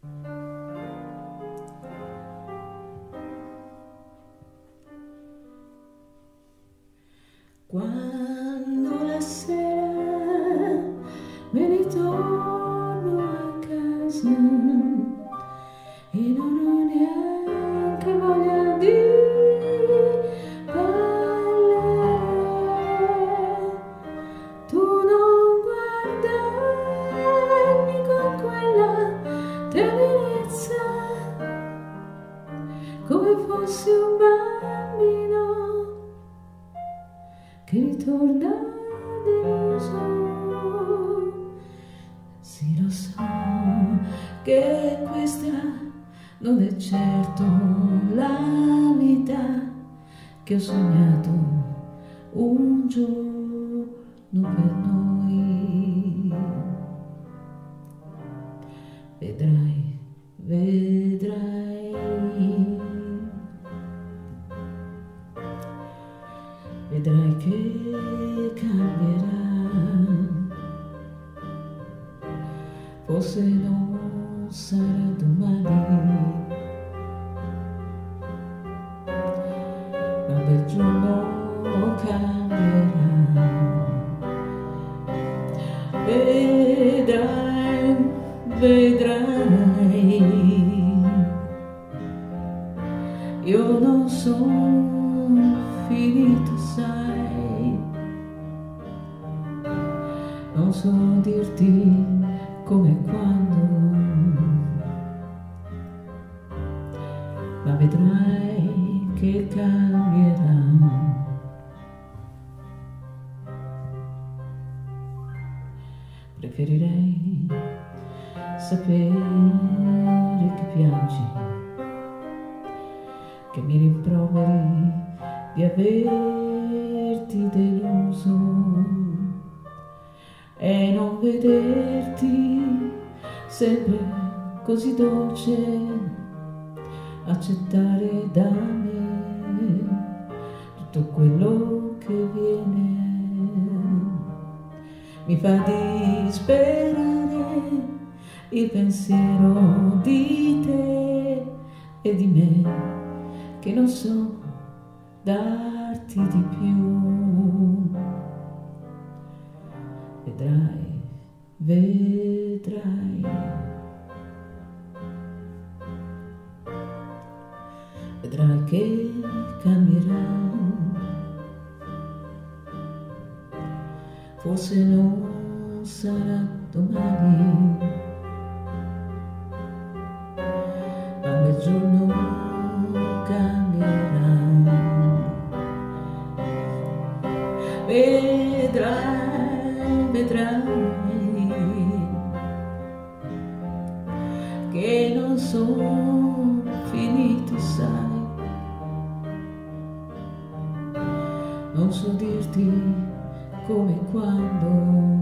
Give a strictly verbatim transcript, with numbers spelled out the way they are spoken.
Quando la sera me ne torno a casa e non ho neanche voglia di parlare, tu non guardarmi con quella tenerezza come fossi un bambino che ritorna deluso. Sì, lo so che questa non è certo la vita che ho sognato un giorno per noi. Vedrai, vedrai, vedrai che cambierà. Forse non sarà domani, ma bel giorno cambierà. Vedrai, vedrai, io non sono finito, sai, non so dirti come quando, ma vedrai che cambierà. Preferirei sapere che piangi, che mi rimproveri di averti deluso e non vederti sempre così dolce, accettare da me tutto quello che viene. Mi fa disperare il pensiero di te e di me, che non so darti di più. Vedrai, vedrai, vedrai che cambierà. Forse non sarà domani, ma un bel giorno cambierà. Vedrai, vedrai che non sono finito, sai, non so dirti come e quando.